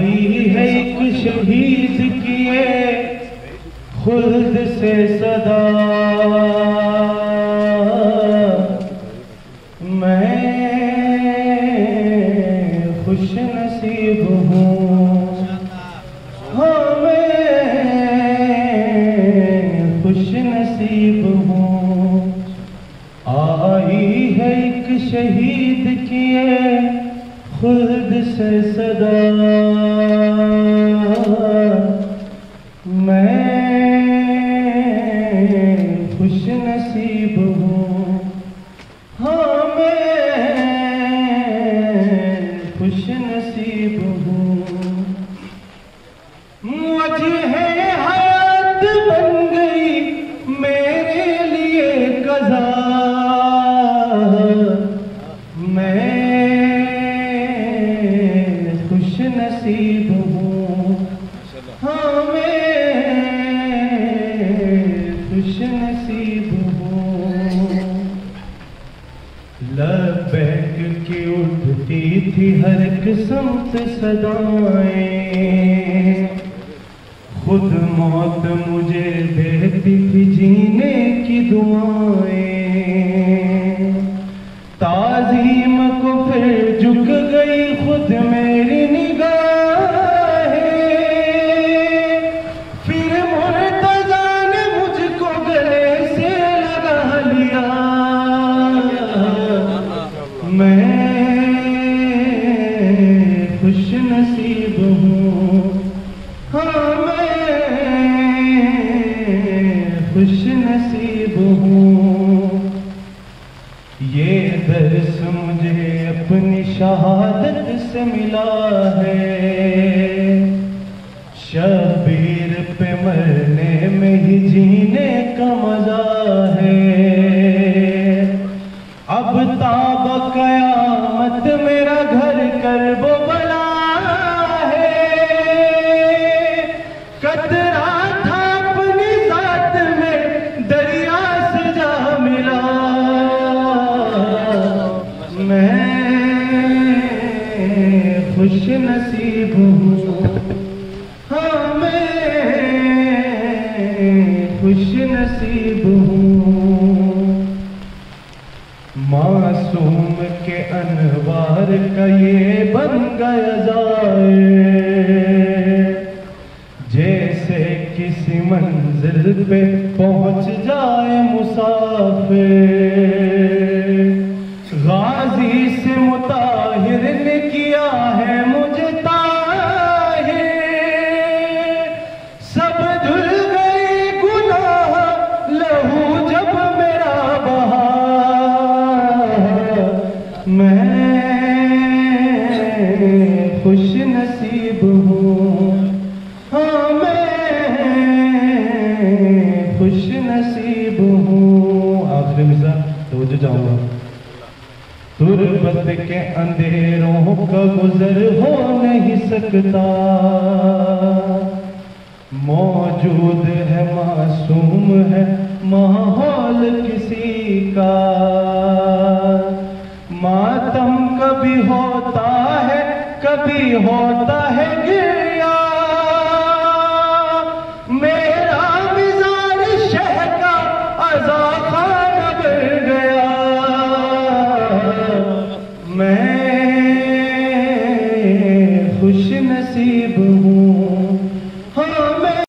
आई है एक शहीद किए खुल्द से सदा, मैं खुश नसीब हूँ, हाँ मैं खुश नसीब हूँ। आई है एक शहीद किए खुल्द से सदा, मैं खुश नसीब हूँ, हाँ मैं खुश नसीब हूँ। वजह हयात बन गई मेरे लिए कज़ा, मैं खुश नसीब हूँ, हाँ मैं खुश नसीब हूँ। लबैक की उठती थी हर किस्म से सदाएं, खुद मौत मुझे देती थी जीने की दुआएं। ताज़ीम को फिर झुक गई खुद मेरी निगाहें, फिर मुर्तज़ा ने मुझको गले से लगा लिया, मैं खुश नसीब हूँ, हाँ मैं खुश नसीब हूँ। ये दर्स मुझे अपनी शहादत से मिला है, शबीर पे मरने में ही जीने का मजा है। अब ताब कयामत मेरा घर करबो बला है, कतरा था अपनी जात में दरिया से जा मिला, मैं खुश नसीब हूँ, हाँ मैं खुश नसीब हूँ। मासूम के अनवार का ये बन गया जाए, जैसे किसी मंजिल पे पहुंच जाए मुसाफिर। गाजी से मुताहिर ने किया है मुझे ताहिर, सब धुल गए गुनाह लहू जब मेरा बहा, मैं खुश नसीब हूँ, हाँ मैं खुश नसीब हूँ। आखिरी मिसरा तो जो जाऊंगा। तुरबत के अंधेरों का गुजर हो नहीं सकता, मौजूद है मासूम है माहौल किसी का। मातम कभी होता है कभी होता है गिरिया, मेरा मिजाज शह का अज़ा खाना बन गया, मैं खुश नसीब हूँ,